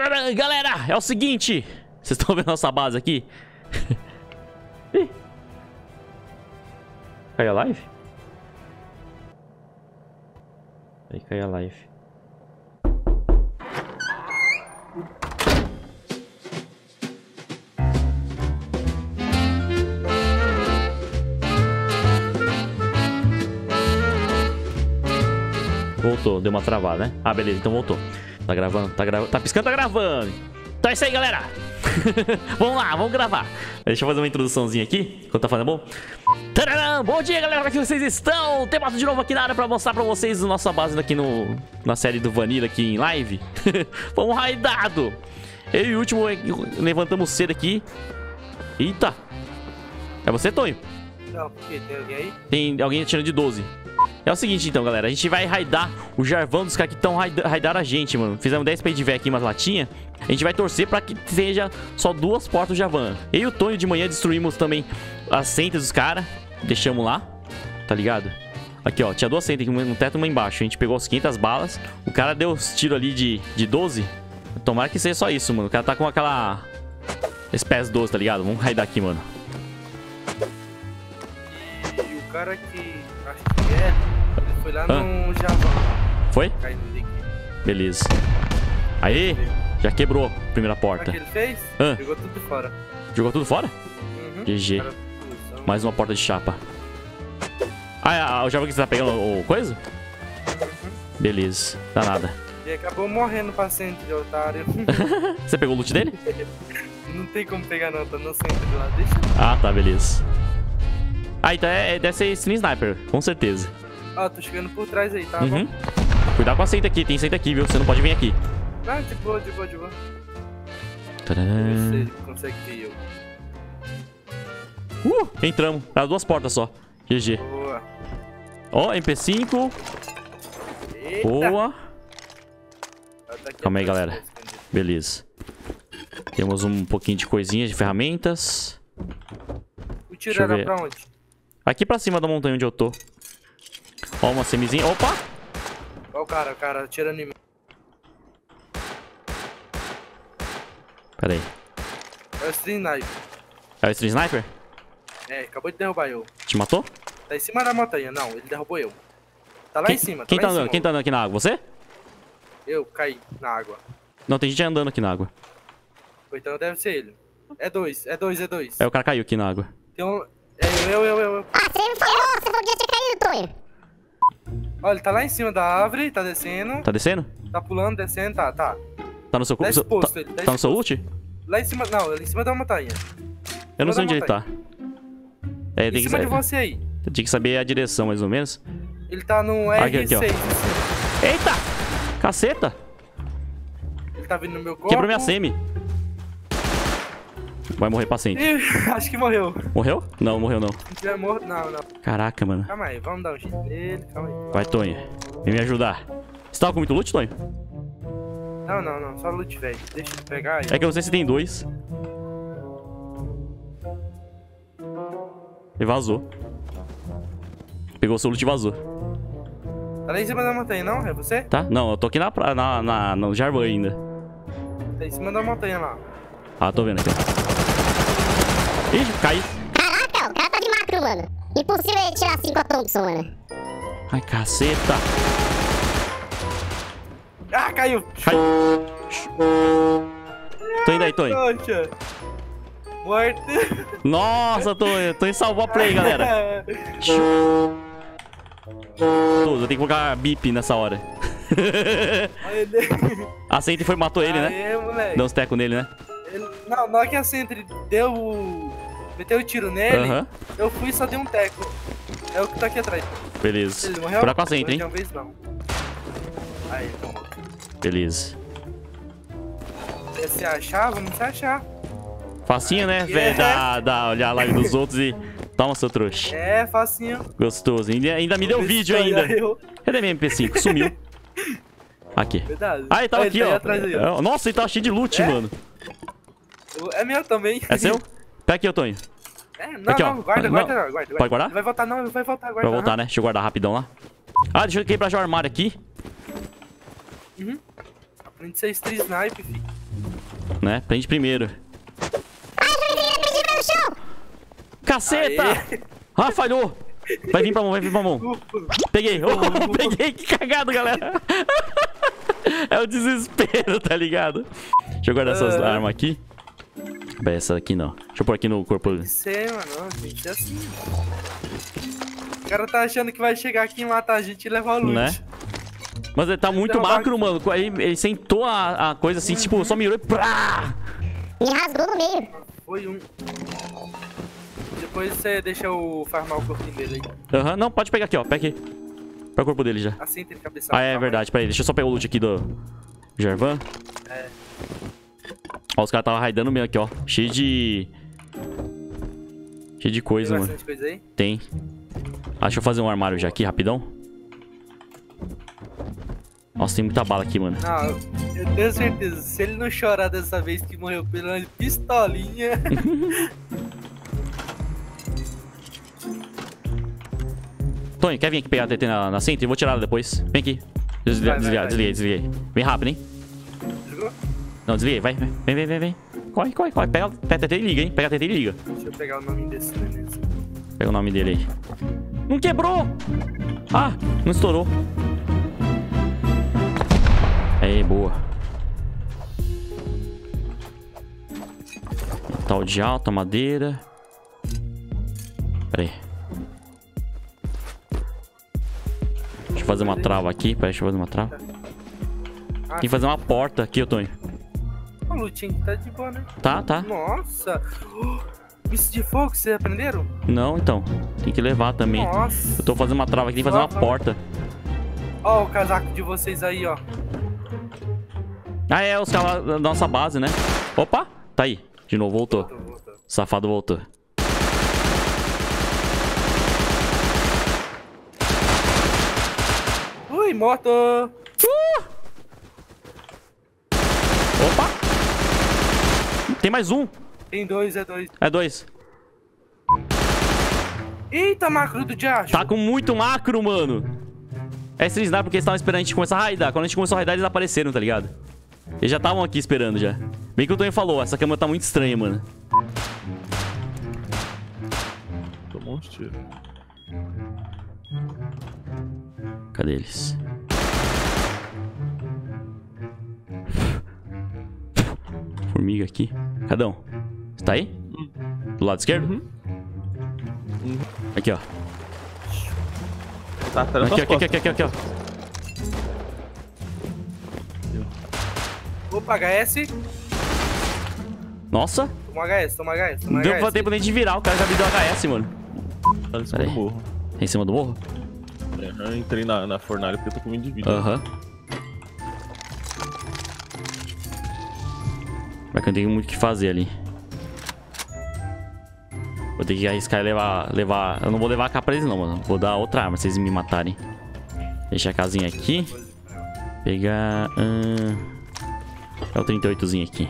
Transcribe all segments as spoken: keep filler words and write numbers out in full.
Tcharam, galera, é o seguinte. Vocês estão vendo nossa base aqui? Ih. Caiu a live? Aí caiu a live. Voltou, deu uma travada, né? Ah, beleza, então voltou. Tá gravando, tá gravando, tá piscando, tá gravando. Então é isso aí, galera. Vamos lá, vamos gravar. Deixa eu fazer uma introduçãozinha aqui, enquanto tá fazendo bom. Tcharam! Bom dia, galera, como é que vocês estão? Tem de novo aqui na área pra mostrar pra vocês a nossa base aqui no, na série do Vanilla aqui em live. Vamos raidado. Eu e o último levantamos cedo aqui. Eita. É você, Tonho? Não, por quê? Tem alguém aí? Tem alguém atirando de doze. É o seguinte, então, galera. A gente vai raidar o Jarvão dos caras que estão raidando a gente, mano. Fizemos dez pra de ver aqui, umas latinhas. A gente vai torcer pra que seja só duas portas do Jarvan. Eu e o Tonho de manhã destruímos também as centas dos caras. Deixamos lá, tá ligado? Aqui, ó. Tinha duas centas aqui, uma no teto e uma embaixo. A gente pegou as quinhentas balas. O cara deu os tiros ali de, de doze. Tomara que seja só isso, mano. O cara tá com aquela... espécie doze, tá ligado? Vamos raidar aqui, mano. E o cara que... acho que é... ele foi lá ah. no Jarvan. Foi? Beleza. Aí, já quebrou a primeira porta. O que ele fez? Ah. Jogou tudo fora. Jogou tudo fora? Uhum. G G. Mais uma porta de chapa. Ah, o Jarvan que você tá pegando o coisa? Uhum. Beleza. Dá nada. E acabou morrendo pra centro de otário. Você pegou o loot dele? Não tem como pegar não, tá no centro de lá. Deixa. Ah, tá, beleza. Ah, então é, deve ser Stream Sniper, com certeza. Ah, tô chegando por trás aí, tá? Uhum. Cuidado com a seita aqui, tem seita aqui, viu? Você não pode vir aqui. Ah, de boa, de boa, de boa. Tadã. Você consegue ver eu. Uh, entramos. Era duas portas só. G G. Boa. Ó, oh, M P cinco. Eita. Boa. Calma aí, galera. Beleza. Temos um pouquinho de coisinhas, de ferramentas. O tiro era pra onde? Aqui pra cima da montanha onde eu tô. Ó, uma semizinha. Opa! Ó o cara, o cara atirando em mim. Pera aí. É o Stream Sniper. É o Stream Sniper? É, acabou de derrubar eu. Te matou? Tá em cima da montanha. Não, ele derrubou eu. Tá lá quem, em cima. Tá quem lá tá em andando? cima. Quem tá andando aqui na água? Você? Eu caí na água. Não, tem gente andando aqui na água. Então deve ser ele. É dois, é dois, é dois. É, o cara caiu aqui na água. Tem um... É eu, eu, eu, eu. Ah, você me falou, você falou que ia ter caído, Tonho. Olha, ele tá lá em cima da árvore, tá descendo. Tá descendo? Tá pulando, descendo, tá, tá. Tá no seu Tá cu? exposto, Tá, ele, tá tá no seu exposto. ult? Lá em cima, não, ele em cima da montanha. Eu não sei onde ele montanha. tá. É, Em tem que cima de saber. você aí. Eu tinha que saber a direção, mais ou menos. Ele tá no Aqui, R seis. aqui, ó. Eita! Caceta! Ele tá vindo no meu corpo. Quebrou minha semi. Vai morrer paciente. Ih, acho que morreu. Morreu? Não, morreu não. Se tiver morto, não, não. Caraca, mano. Calma aí, vamos dar um jeito nele, calma aí. Vai, Tonho. Vem me ajudar. Você tava com muito loot, Tonho? Não, não, não, só loot, velho. Deixa eu pegar aí. É que eu não sei se tem dois. Ele vazou. Pegou seu loot e vazou. Tá lá em cima da montanha, não? É você? Tá? Não, eu tô aqui na, pra- na, na, no Jarvan ainda. Tá em cima da montanha lá. Ah, tô vendo aqui. Ih, caí. Caraca, o cara tá de macro, mano. Impossível ele tirar cinco a Thompson, mano. Ai, caceta. Ah, caiu! Cai. Tô indo aí, Tonho. Poxa. Morto. Nossa, Tonho. Tonho salvou a play, galera. Tudo, eu tenho que colocar bip nessa hora. A Sentry foi matou ele, né? Aê, moleque. Deu uns tecos nele, né? Ele... Não, na hora que a Sentry deu o... meteu o tiro nele, Aham. eu fui e só dei um teco. É o que tá aqui atrás. Beleza. Ele morreu? Curar com a Sentry, hein? Uma vez não. Aí, então. Beleza. Quer se achar? Vamos se achar. Facinho, né, velho? Dá, dá, olhar a live dos outros e... Toma, seu trouxa. É, facinho. Gostoso. Ainda, ainda me deu Vamos ver vídeo se ainda. olhar eu. Cadê minha M P cinco? Sumiu. Aqui. Verdade. Ah, ele tava Aí, aqui, tá aí ó. atrás aí, ó. Nossa, ele tava cheio de loot, É? mano. É meu também. É seu? Pega aqui, ô Tonho. É, não, Aqui, ó. não, guarda, Não. guarda, guarda, guarda. Pode guardar? Ele vai voltar, não, ele vai voltar, guarda. Vai voltar, né? Deixa eu guardar rapidão lá. Ah, deixa eu quebrar já o armário aqui. Uhum. Aprende a ser street sniper, filho. Né? Prende primeiro. Ai, Juizinho, prendi no chão. Caceta! Aê. Ah, falhou! Vai vir pra mão, vai vir pra mão. Peguei. Oh, peguei, que cagado, galera. É o desespero, tá ligado? Deixa eu guardar essas É. armas aqui. Vai, essa aqui não. Deixa eu pôr aqui no corpo. Tem que ser, mano. Tem que ser assim. O cara tá achando que vai chegar aqui e matar a gente e levar o loot. Né? Mas ele tá muito Derrubar macro, aqui. mano. Ele, ele sentou a, a coisa assim, tipo, só mirou e... Prá! Me rasgou no meio. Foi um. Depois você deixa eu farmar o corpinho dele aí. Aham, não, pode pegar aqui, ó. Pega aqui. Pega o corpo dele já. Assim tem cabeça. Ah, é verdade. Pera aí, deixa eu só pegar o loot aqui do Jarvan. É. Ó, os caras estavam raidando mesmo aqui, ó. Cheio de... Cheio de coisa, Tem mano. bastante coisa aí? Tem. Ah, deixa eu fazer um armário já aqui, rapidão. Nossa, tem muita bala aqui, mano. Não, eu tenho certeza. Se ele não chorar dessa vez que morreu pela pistolinha. Tony, quer vir aqui pegar a T T na, na centro? Eu vou tirar ela depois. Vem aqui. Desliga, Vai, vai, desliguei, vai. desliguei, desliguei. Vem rápido, hein? Desligou? Não, desliguei. Vai, vem, vem, vem, vem. Corre, corre, corre. Pega, pega a T T e liga, hein? Pega a T T e liga. Deixa eu pegar o nome desse neném. Pega o nome dele aí. Não quebrou! Ah, não estourou. Aí, boa. Metal de alta, madeira. Pera aí. Deixa eu fazer uma trava aqui. Pera aí, deixa eu fazer uma trava. Ah, Tem que fazer uma porta aqui, ô Tonho. o lutinho tá de boa, né? Tá, tá. Nossa! Isso de fogo, vocês aprenderam? Não, então. Tem que levar também. Nossa! Eu tô fazendo uma trava aqui, tem que fazer uma Nossa. porta. Ó o casaco de vocês aí, ó. Ah, é, os caras da nossa base, né? Opa! Tá aí. De novo, voltou. Tô voltando. O safado voltou. Ui, morto! Opa! Tem mais um. Tem dois, é dois. É dois. Eita, macro do diacho! Tá com muito macro, mano. É esse sniper porque eles estavam esperando a gente começar a raidar. Quando a gente começou a raidar, eles apareceram, tá ligado? Eles já estavam aqui esperando já. Bem que o Tonho falou, essa câmera tá muito estranha, mano. Tomou uns tiros. Cadê eles? Formiga aqui. Cadão? Você tá aí? Do lado esquerdo? Uhum. Uhum. Aqui, ó. Tá atrás das Aqui, aqui, costas. aqui, aqui, aqui, ó. Opa, H S. Nossa. Toma H S, toma H S, toma Não deu H S. pra tempo nem de virar. O cara já me deu H S, mano. Tá em cima Pera do aí. morro. Tá em cima do morro? É, eu entrei na, na fornalha porque eu tô com vinte de vida. Aham. Mas que eu não tenho muito o que fazer ali. Vou ter que arriscar e levar, levar... Eu não vou levar a capa pra eles não, mano. Vou dar outra arma, se eles me matarem. Deixa a casinha aqui. Pegar... Hum... É o trinta e oitozinho aqui.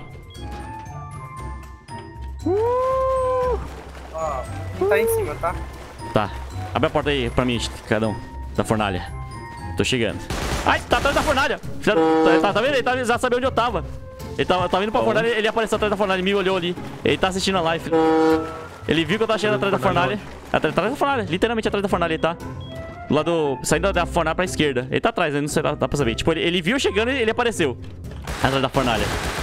Ó, tá em cima, tá? Tá. Abre a porta aí pra mim, cada um. Da fornalha. Tô chegando. Ai, tá atrás da fornalha. Já, tá, tá, tá vendo? Ele tá, já sabia onde eu tava. Ele tava, tava indo pra fornalha, ele apareceu atrás da fornalha, me olhou ali. Ele tá assistindo a live. Ele viu que eu tava chegando atrás da fornalha. Atrás, atrás da fornalha, literalmente atrás da fornalha ele tá. Do lado, saindo da fornalha pra esquerda. Ele tá atrás, aí não sei, dá, dá pra saber. Tipo, ele, ele viu chegando e ele apareceu. Atrás da fornalha.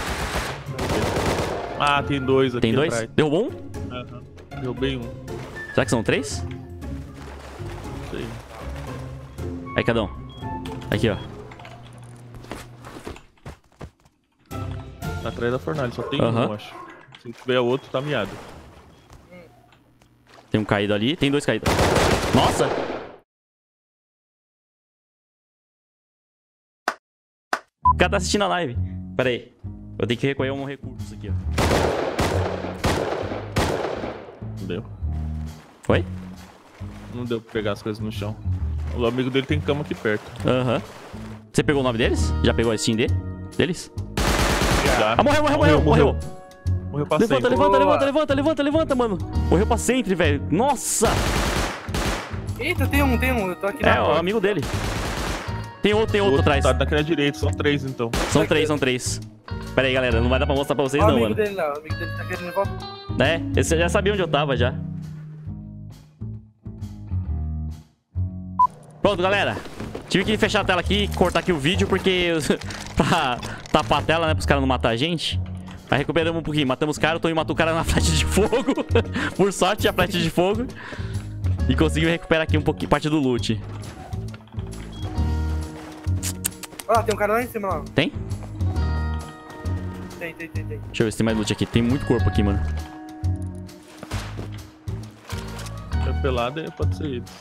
Ah, tem dois aqui. Tem dois? atrás. Derrubou um? Aham. Derrubei um. Será que são três? Não sei. Aí, cada um. Aqui, ó. Tá atrás da fornalha, só tem Aham. um, eu acho. Se tiver outro, tá miado. Tem um caído ali, tem dois caídos. Nossa! O cara tá assistindo a live. Pera aí. Eu tenho que recolher um recurso aqui, ó. Não deu. Oi? Não deu pra pegar as coisas no chão. O amigo dele tem cama aqui perto. Aham. Você pegou o nome deles? Já pegou a Steam dele? Deles? Já. Ah, morreu, morreu, morreu, morreu. Morreu pra Levanta, sempre. levanta, Boa. levanta, levanta, levanta, levanta, mano. Morreu pra sempre, velho. Nossa! Eita, tem um, tem um. Eu tô aqui É, na o porta. amigo dele. Tem outro, tem O outro outro atrás. tá naquela direita, são três então. São três, são três. Pera aí, galera. Não vai dar pra mostrar pra vocês, Ó, o não, amigo mano. dele lá, o amigo dele tá querendo voltar. É, esse já sabia onde eu tava já. Pronto, galera. Tive que fechar a tela aqui e cortar aqui o vídeo porque pra tapar a tela, né, pros caras não matar a gente. Aí recuperamos um pouquinho, matamos os caras, o Tony matou o cara na flecha de fogo. Por sorte, tinha flecha de fogo. E conseguiu recuperar aqui um pouquinho, parte do loot. Olha lá, tem um cara lá em cima lá. Tem? Tem, tem, tem, tem. Deixa eu ver se tem mais loot aqui. Tem muito corpo aqui, mano. É pelado e pode ser ele.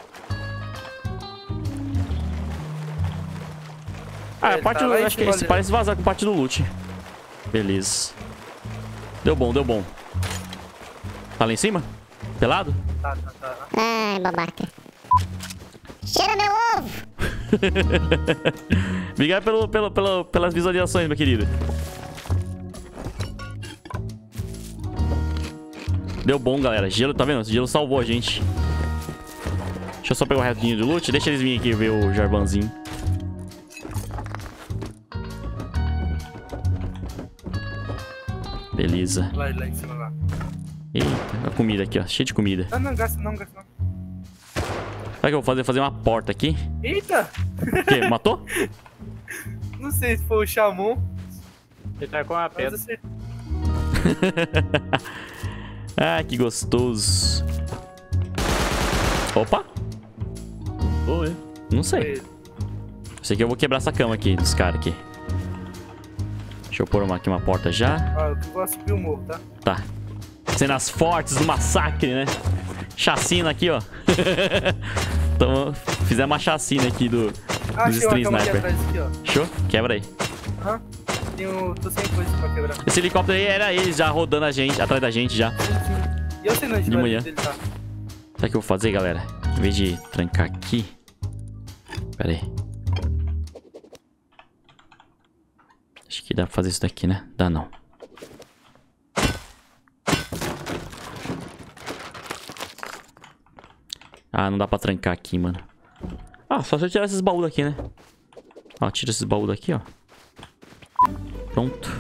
Ah, a Ele parte tá do, lá em acho que cima esse ali. parece vazar com parte do loot. Beleza. Deu bom, deu bom. Tá lá em cima? Pelado? Tá, tá, tá. Ai, babaca. Cheira meu ovo! Obrigado pelo, pelo, pelo, pelas visualizações, meu querido. Deu bom, galera. Gelo, tá vendo? Esse gelo salvou a gente. Deixa eu só pegar o restinho de loot. Deixa eles virem aqui ver o Jarvanzinho. Beleza. Lá, lá em cima lá. Eita, a comida aqui, ó. Cheio de comida. Não, não, gasta não, gasta não. Sabe o que eu vou fazer? Fazer uma porta aqui. Eita! O quê? Matou? Não sei se foi o Xamon, Ele tá com a mas pedra. acertei. Ah, que gostoso. Opa. Oi. Não sei. Sei que eu vou quebrar essa cama aqui dos caras aqui. Deixa eu pôr uma, aqui uma porta já. Ó, eu vou subir o morro, tá? Tá. Cenas fortes do massacre, né? Chacina aqui, ó. Então, fizemos uma chacina aqui do, Ah, dos achei uma Stream cama aqui Sniper. atrás aqui, ó. Show? Quebra aí. Aham. Tenho... Tô sem coisa pra quebrar. Esse helicóptero aí era eles já rodando a gente, atrás da gente já. Sim, sim. E eu sei onde De manhã. dele tá. Sabe o que eu vou fazer, galera? Em vez de trancar aqui... Pera aí. Acho que dá pra fazer isso daqui, né? Dá não. Ah, não dá pra trancar aqui, mano. Ah, só se eu tirar esses baús daqui, né? Ó, tira esses baús daqui, ó. Pronto.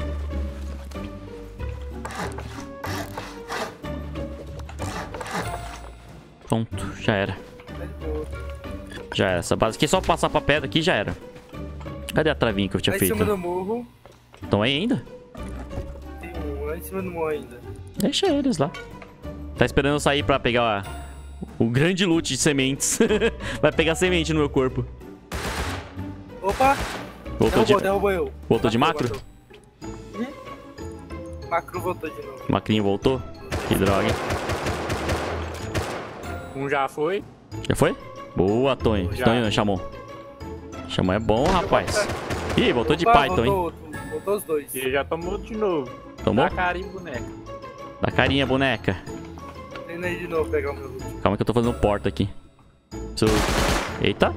Pronto, já era. Já era. Essa base aqui é só passar pra pedra aqui e já era. Cadê a travinha que eu tinha Lá em feito? cima do morro. Estão aí ainda? Tem um lá em cima do morro ainda. Deixa eles lá. Tá esperando eu sair pra pegar a- o grande loot de sementes. Vai pegar semente no meu corpo. Opa! Voltou Derrubou, de... derrubou eu. Voltou de macro? matou. Hum? Macro voltou de novo. Macrinho voltou? Que droga. Um já foi. Já foi? Boa, Tonho. Já. Tonho, chamou. Chamou é bom, rapaz. Ih, voltou de Opa, Python, voltou hein? outro. Voltou os dois. E já tomou de novo. Tomou? Dá carinho, boneca. Dá carinha, boneca. Tendo aí de novo pegar o meu loot. Calma que eu tô fazendo porta aqui. Preciso... Eita.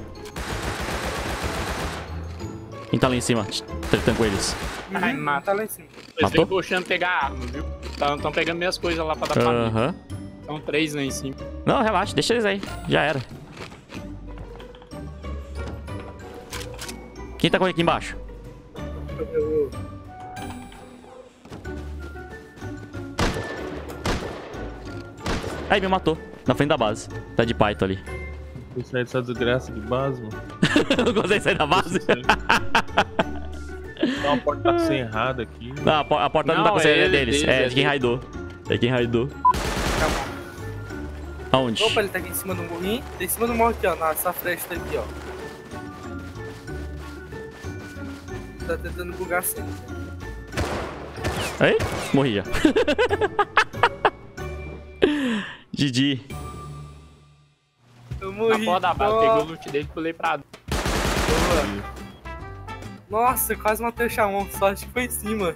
Quem tá lá em cima? Tretando com eles. Ai, Uhum, mata. tá lá em cima. Eles Matou? vêm puxando pegar arma, viu? Estão pegando minhas coisas lá pra dar pra mim. Aham. São três lá em cima. Não, relaxa, deixa eles aí. Já era. Quem tá correndo aqui embaixo? Eu- eu- eu- Aí, me matou. Na frente da base. Tá de Python ali. Vou sair dessa desgraça de base, mano. Não consegue sair da base? Tá uma porta tá sem errada aqui. Não, a, por- a porta não, Não, dá pra sair, é é ele, deles. deles, É é de quem dele. raidou. É quem raidou. Aonde? Opa, ele tá aqui em cima do morrinho. Tá em cima do morro aqui, ó. Nessa fresta aqui, ó. Tá tentando bugar assim. Aí, morri já. G G. Eu Na morri. porta da base, Ó, pegou o loot dele e pulei pra dentro. boa. Nossa, eu quase matei o Xamon. Sorte que foi em cima.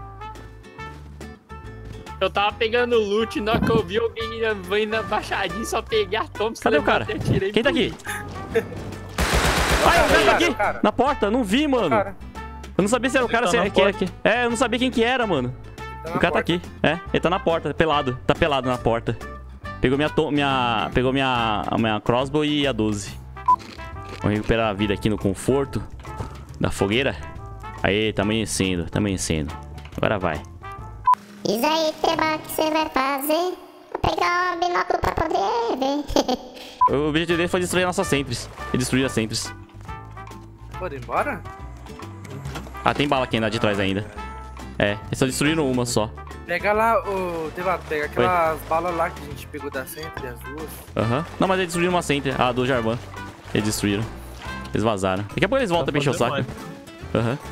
Eu tava pegando o loot, na hora que eu vi alguém vindo na baixadinha, só peguei a Thompson. Cadê o cara? levantei, atirei Quem tá pro aqui? lixo. Ai, o cara tá cara, aqui. o cara. Na porta, não vi, mano. Cara, Eu não sabia se era o Ele cara, tá se na era quem era porta. aqui. É, eu não sabia quem que era, mano. tá O na cara tá porta. aqui. É, ele tá na porta, pelado. Tá pelado na porta. Pegou minha, to- minha, pegou minha, a minha crossbow e a doze. Vamos recuperar a vida aqui no conforto da fogueira. Aí, tá amanhecendo, tá amanhecendo. Agora vai. Diz aí, Teba, o que você vai fazer? Vou pegar um binóculo pra poder ver. O objetivo dele foi destruir a nossa Sentries. E destruir as Sentries. Bora embora? Ah, tem bala aqui ainda de trás ainda. É, eles só destruíram uma só. Pega lá, ô, Teba, pega aquelas balas lá que a gente pegou da Sentry, as duas. Aham. Uhum. Não, mas eles destruíram uma Sentry. Ah, do Jarvan. Eles destruíram. Eles vazaram. Daqui a pouco eles voltam pra encher o saco. Aham. Uhum.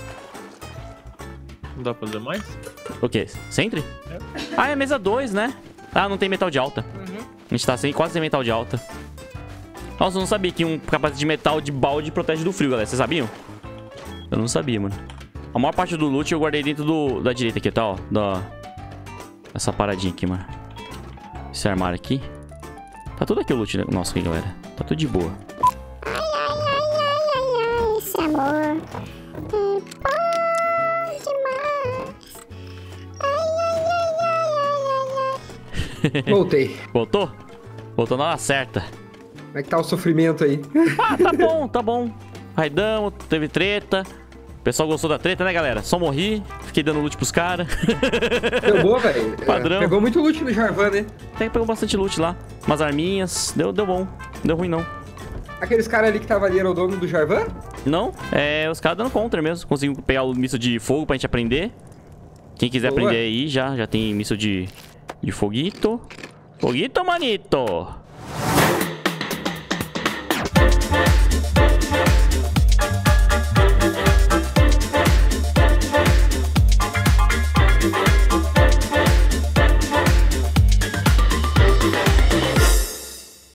Não dá pra fazer mais? O quê? Sentry? É. Ah, é mesa dois, né? Ah, não tem metal de alta. Uhum. A gente tá sem, quase sem metal de alta. Nossa, eu não sabia que um capacete de metal de balde protege do frio, galera. Vocês sabiam? Eu não sabia, mano. A maior parte do loot eu guardei dentro do, da direita aqui, tá? Ó, da... Essa paradinha aqui, mano. Esse armário aqui. Tá tudo aqui o loot nosso aqui, galera. Tá tudo de boa. Ai, ai, ai, ai, ai, ai, esse amor é bom demais. Ai, ai, ai, ai, ai, ai. Voltei. Voltou? Voltou na hora certa. Como é que tá o sofrimento aí? Ah, tá bom, tá bom. Raidamos, teve treta. O pessoal gostou da treta, né, galera? Só morri, fiquei dando loot pros caras. Deu boa, velho. Padrão. É, pegou muito loot no Jarvan, né? Até que pegou bastante loot lá. Umas arminhas. Deu, deu bom. Não deu ruim, não. Aqueles caras ali que tava ali era o dono do Jarvan? Não, é os caras dando counter mesmo. Conseguimos pegar o míssil de fogo pra gente aprender. Quem quiser Boa. aprender aí, já, já tem míssil de, de foguito. Foguito, manito!